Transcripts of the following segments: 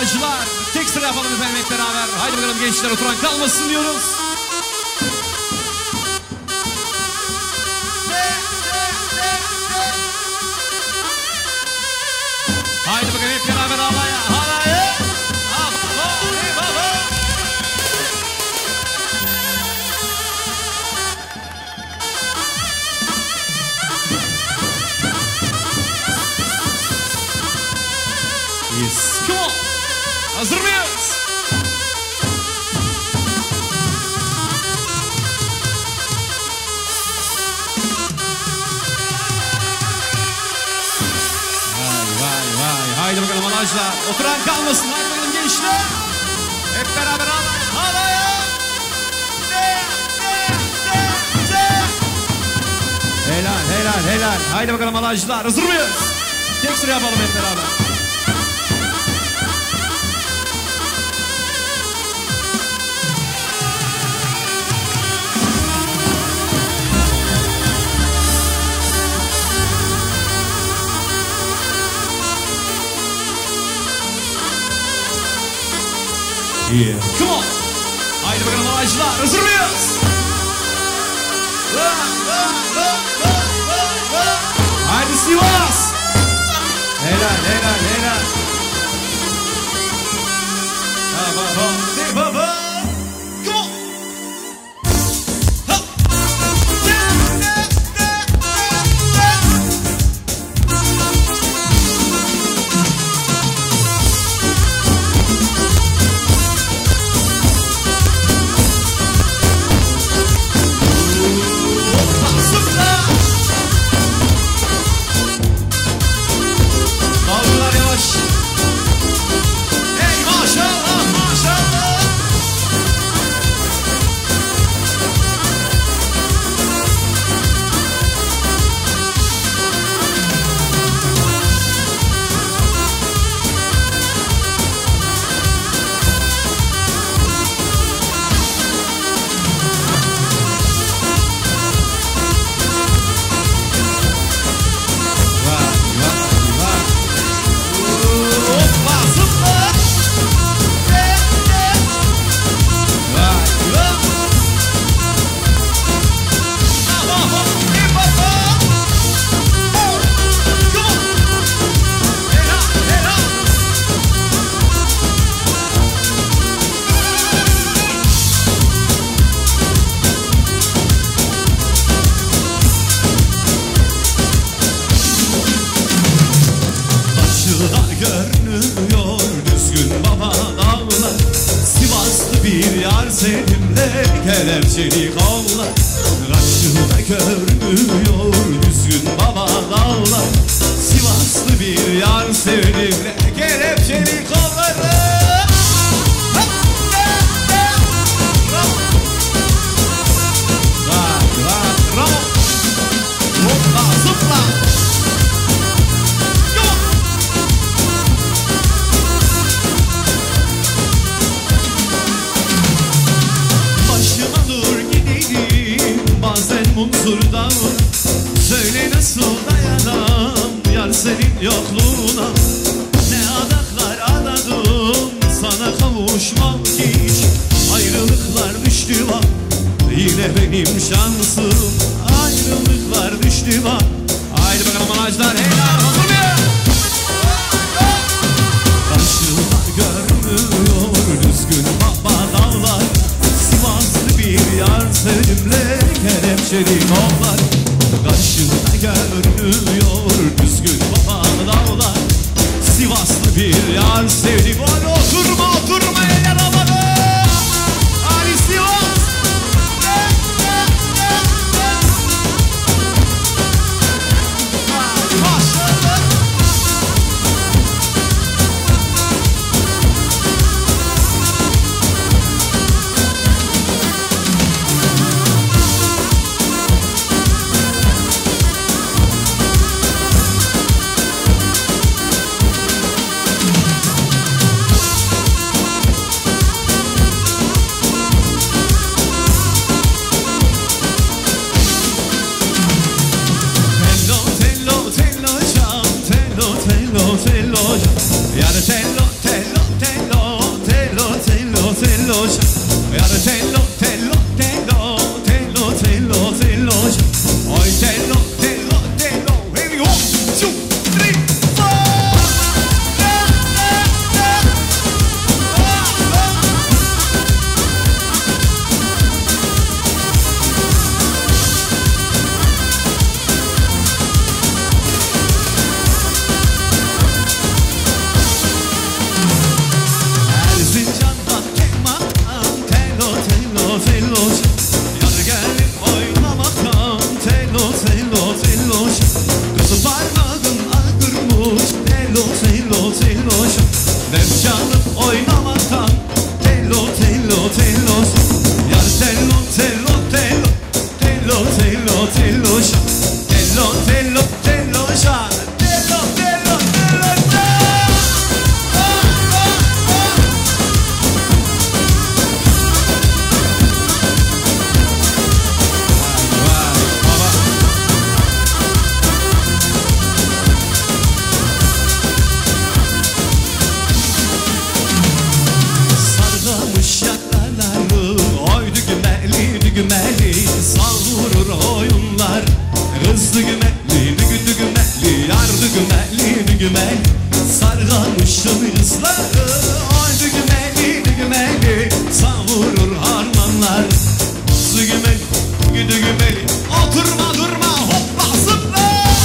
Malacılar. Tek sıra yapalım efendim hep beraber. Haydi bakalım gençler, oturan kalmasın diyoruz. Haydi bakalım hep beraber halaya, halaya. Yes, come on. Hazır mıyız? Vay. Haydi bakalım halacılar. Oturan kalmasın. Haydi bakalım gençler. Hep beraber halaya. Helal. Haydi bakalım halacılar. Hazır mıyız? Tek sıra yapalım hep beraber. Yeah. Come on. Haydi bakalım halacılar. Hazır mıyız? Haydi Sivas. Helal. Baba. Come on. Görünüyor düzgün baba dağlar, Sivaslı bir yar sevimle kelepçeli kollar. Karşıda görünüyor düzgün baba dağlar, Sivaslı bir yar sevimle kelepçeli kolları. Munzurda mı? Söyle nasıl dayanam yar senin yokluğuna. Ne adaklar adadım sana kavuşmam hiç. Ayrılıklar düştü bak yine benim şansım. Ayrılıklar düştü bak. Haydi bakalım halacılar. Helal, hazır mıyız? Karşıma görünüyor düzgün baba dağlar, Sivaslı bir yar sevimle kelepçeli kollar. Karşımda görünüyor düzgün baba dağlar, Sivaslı bir yar sevdim. Hadi oturma eller havada. Hadi Sivas. Maşallah. telloşa. Yar tello tello tello tello tello telloşa. Oy tello tello tello. Here we go. 1, 2, 3, 4. Erzincan'dan Tekman tello tello telloş. Yar gelip oynamaktan tello tello telloş. Kızı parmağın akırmış tello tello telloş. Def çalıp oynamaktan tello tello telloş. Yar tello tello tello tello tello telloş. Tello tello telloş. Tello tello telloş. Sarılmış yaklaları, oy dügümeli dügümeli, savurur oyunlar. Kız dügümeli dügümeli, yar dügümeli dügümeli, sarılmışın kızları, oy dügümeli dügümeli, savurur harmanlar. Kız dügümeli dügümeli, oturma durma hoppa zıpla.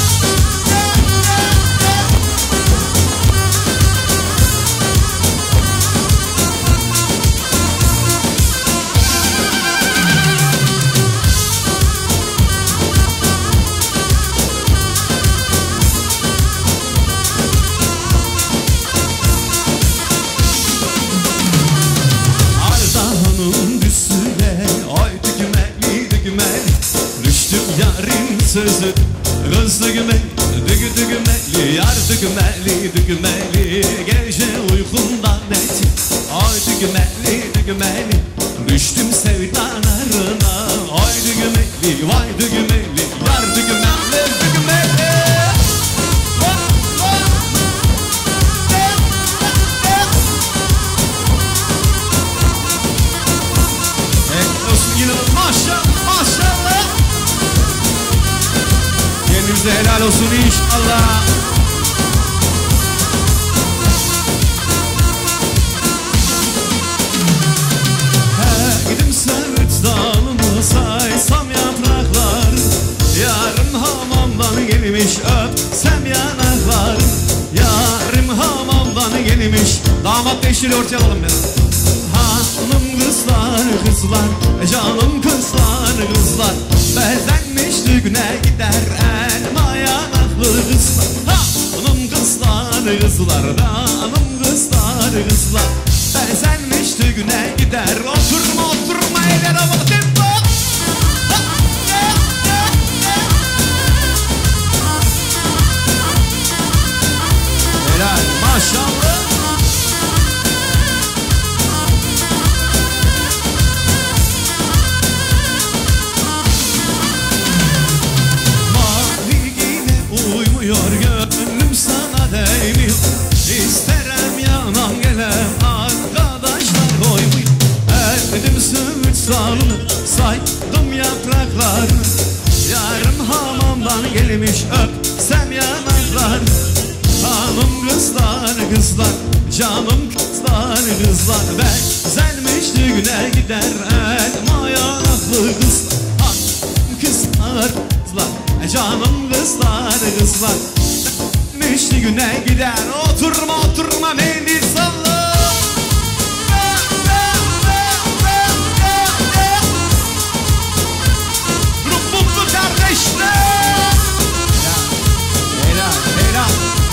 Ardahan'ın üstüne oy dügümeli dügümeli, düştüm yarın sözü. Kız dügümeli dügümeli, yar dügümeli dügümeli, gece uykumdan etti. Oy dügümeli dügümeli, düştüm sevdalarına. Oy dügümeli vay dügümeli, yar dügümeli dügümeli. Maşallah maşallah. Kendinize helal olsun inşallah. Gidim Söğüt dağını saysam yapraklar. Yarım hamamdan gelmiş öpsem yanaklar. Yarım hamamdan gelmiş. Damat beşili ortaya alalım biraz. Hanım kızlar kızlar, canım kızlar kızlar, bezenmiş düğüne gider elma yanaklı kızlar. Hanım kızlar kızlar, hanım kızlar kızlar, bezenmiş düğüne gider. Oturma oturma eller havada tempo. Helal maşallah. Uymuyor gönlüm sana değmiyor. İsterim yanan gelem arkadaşlar koymuyor. Erdim Söğüt salını, saydım yapraklarını. Yarım hamamdan gelmiş öpsem yanaklar. Hanım kızlar kızlar, canım kızlar kızlar, bezenmiş düğüne gider elma yanaklı kızlar. Hanım kızlar kızlar, canım kızlar kızlar, müştü güne gider. Oturma oturma mendil salla. Grup mutlu kardeşler. Helal helal.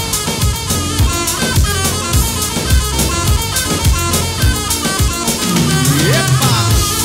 Yeppa.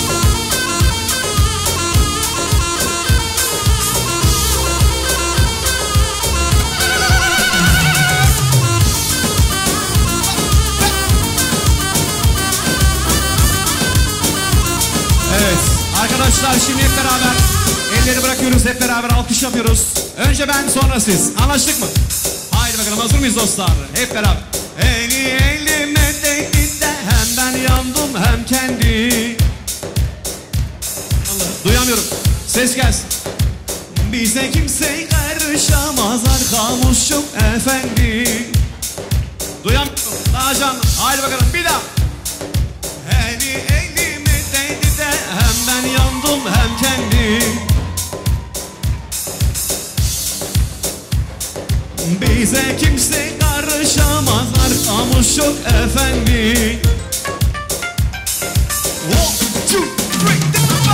Arkadaşlar şimdi hep beraber elleri bırakıyoruz, hep beraber alkış yapıyoruz. Önce ben sonra siz. Anlaştık mı? Haydi bakalım, hazır mıyız dostlar? Hep beraber. Eli elime değdi de hem ben yandım hem kendi. Duyamıyorum. Ses gelsin. Bize kimse karışamaz arkamuşum efendi. Duyamıyorum. Daha canlı. Haydi bakalım bir daha. Eli elime değdi de hem ben yandım hem kendi. Bize kimse karışamaz arkamuşum efendi. One, two, three,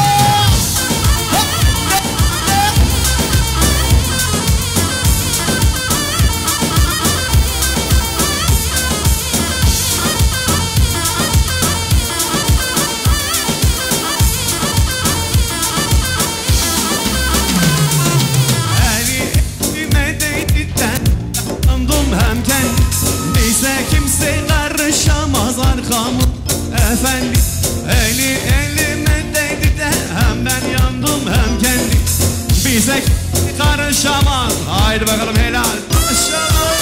bize kimse karışamaz arkamı efendi. Eli elime değdi de hem ben yandım hem kendi. Bize kimse karışamaz. Haydi bakalım helal. Aşağı.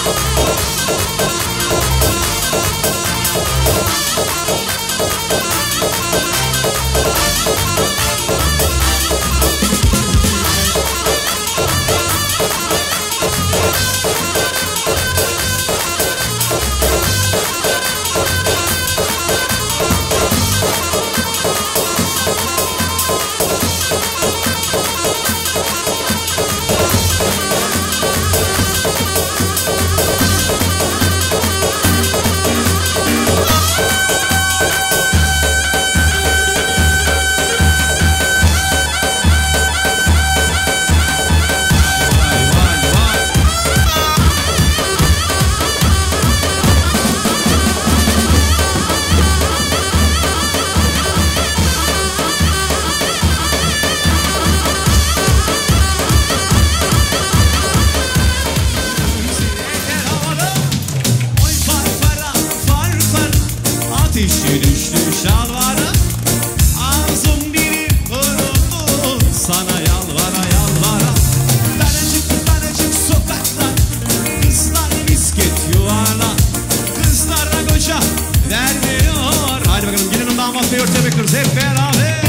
Ateşi düştü şalvara, ağzım dilim kuruldu, sana yalvara yalvara. Daracık sokaklar, kızlar misket yuvarla, kızlara koca vermiyor. Hadi bakalım gelin damat bey ortaya bekliyoruz hep beraber.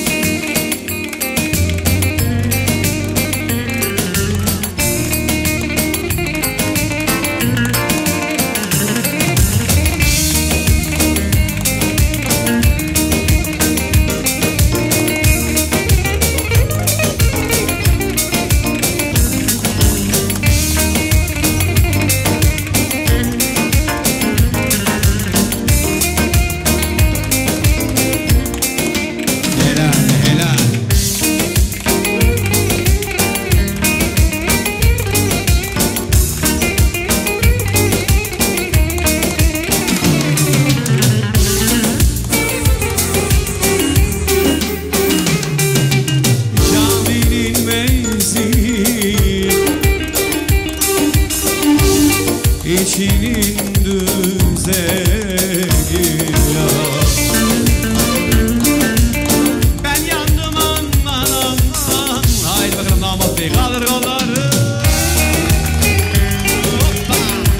İçinin düzeliyor. Ben yandım aman. Haydi bakalım damat bey kaldır kolları. Hoppa.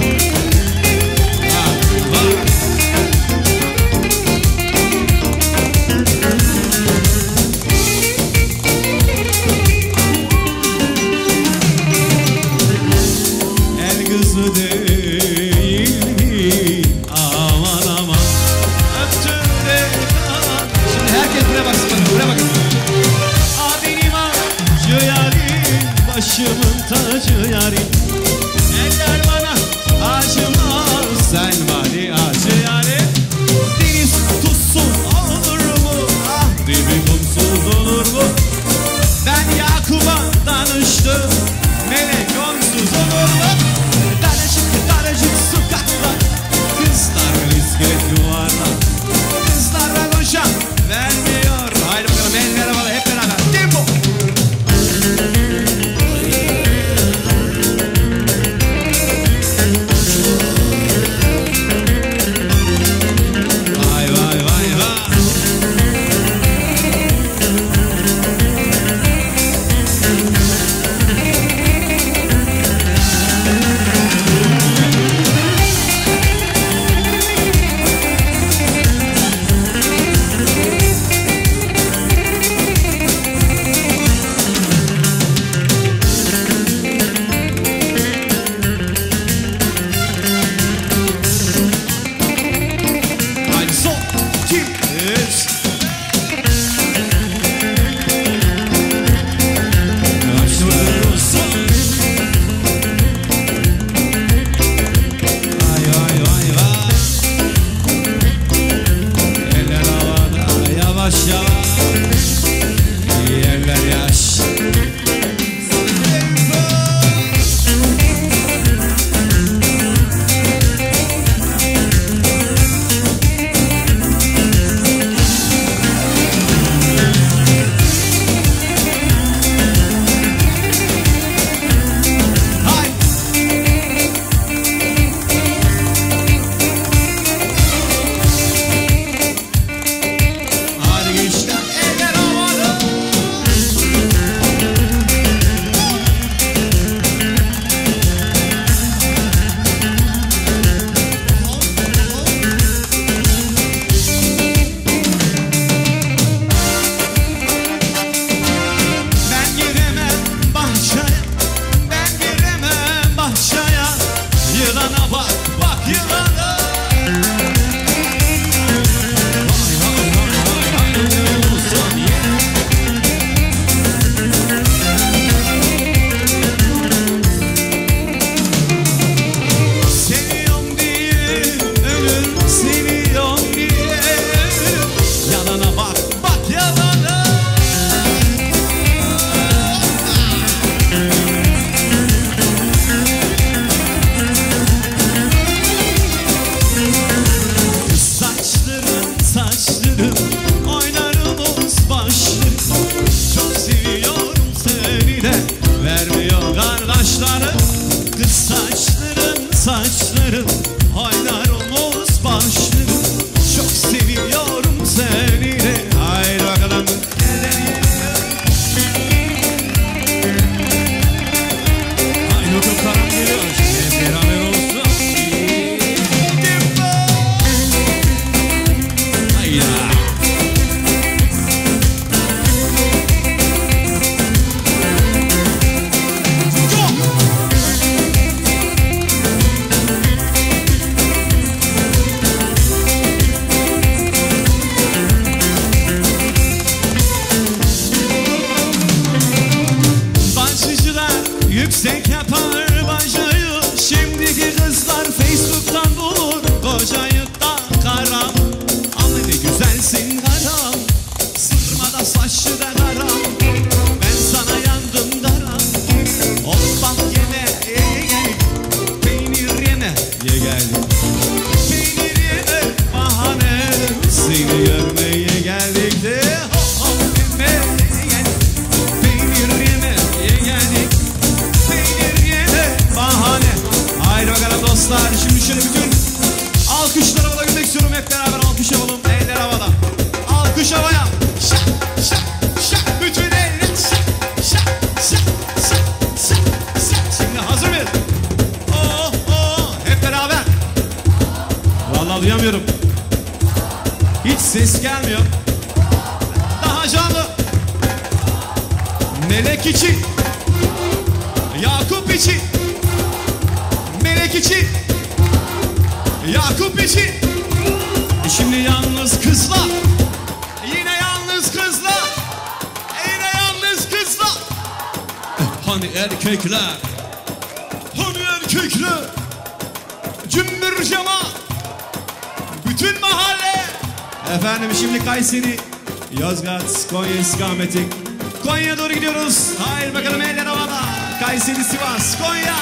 El kızı değil mi? Aman aman. Öptüm. Yalana bak, bak yalana. Seviyorum diye ölür, seviyorum diye. Yalana bak, bak yalana. Saçlarım oynarım omuz başlarım. Çok seviyorum seni de vermiyor kardeşlerim. Kız saçlarım oynarım omuz başlarım. Çok seviyorum seni de. Haydi bakalım. Haydi bakalım karam geliyor. Hep beraber olsun. Yüksek yapar bacayı. Şimdiki kızlar Facebook'tan bulur kocayı da karam. Ama ne güzelsin karam. Sırmada saçlı da karam. Ben sana yandım daram. Hoppa yeme ye gel. Peynir yeme ye gel. Peynir yeme bahane. Seni görmeye geldik de. Hop hop yeme ye gel. Peynir yeme ye geldik. Bahane. Haydi bakalım dostlar. Şimdi şöyle bütün alkışları havada gitmek istiyorum. Hep beraber alkış yapalım. Eller havada. Alkış havaya. Şak şak şak. Bütün eller şak şak şak şak şak şak. Şimdi hazır mıyız? Oh oh. Hep beraber. Vallahi duyamıyorum. Hiç ses gelmiyor. Daha canlı. Melek için. Yakup için, Melek için, Yakup için. Şimdi yalnız kızlar, yine yalnız kızlar, yine yalnız kızlar. Hani erkekler, hani erkekler, cümbür cemaat, bütün mahalle. Efendim şimdi Kayseri, Yozgat, Konya istikameti. Konya'ya doğru gidiyoruz. Hayır bakalım eller havada. Kayseri, Sivas, Konya.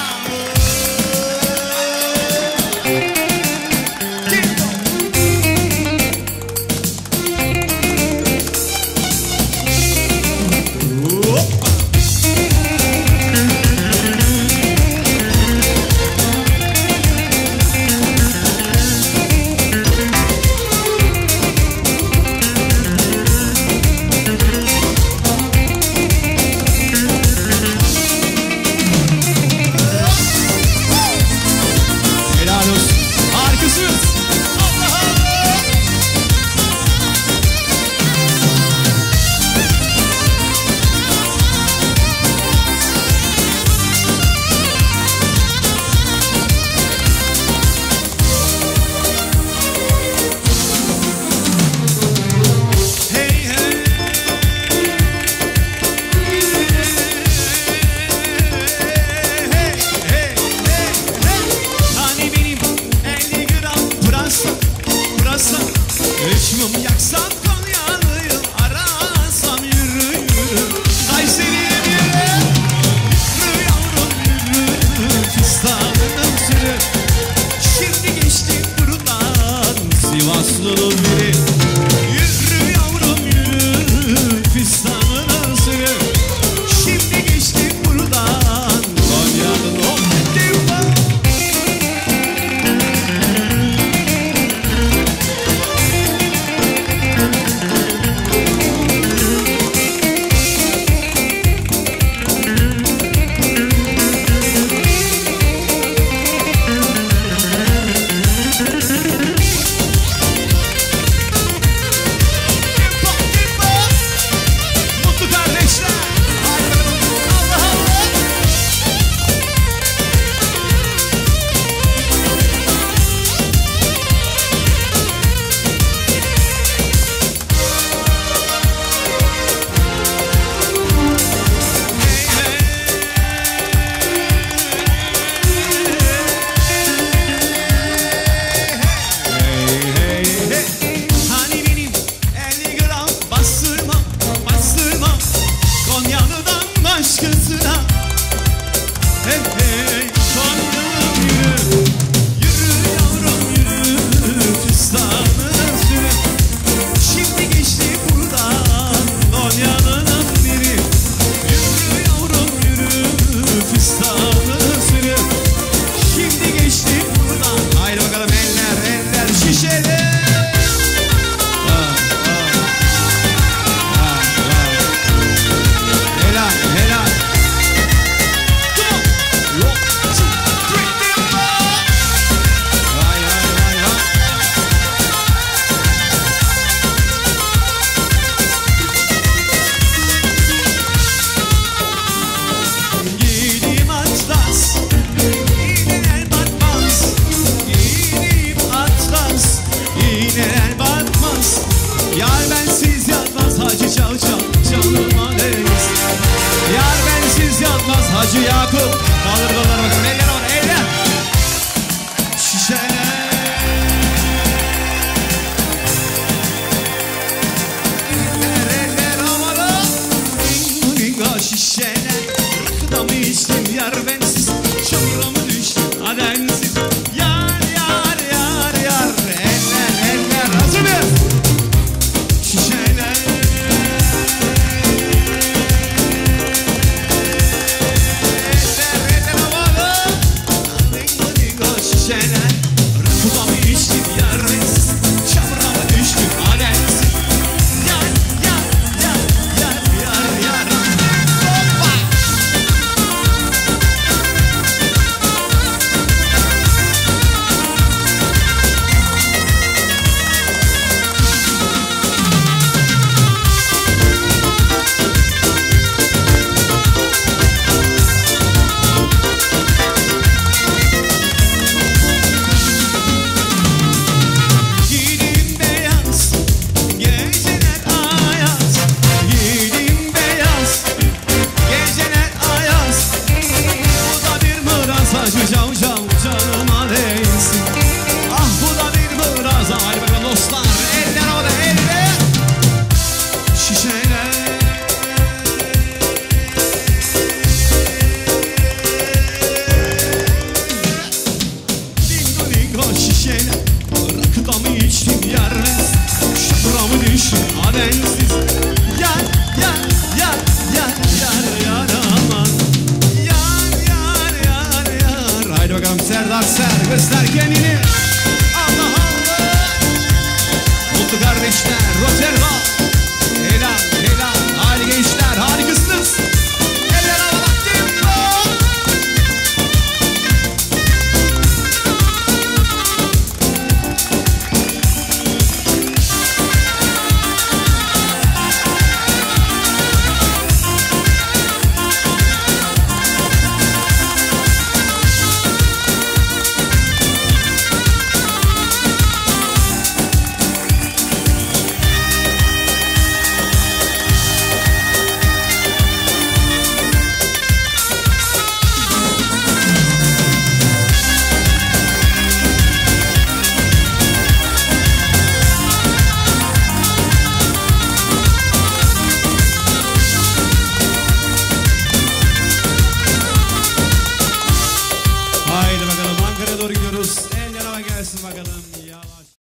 içtin o şişeyle? Rakıda mı içtin yarınız? Şapra mı düştün habensiz? Yar yar yar yar yar yar aman. Yar yar yar yar. Haydi bakalım Serdar Ser, göster kendini. Allah Allah. Mutlu kardeşler Rotterdam.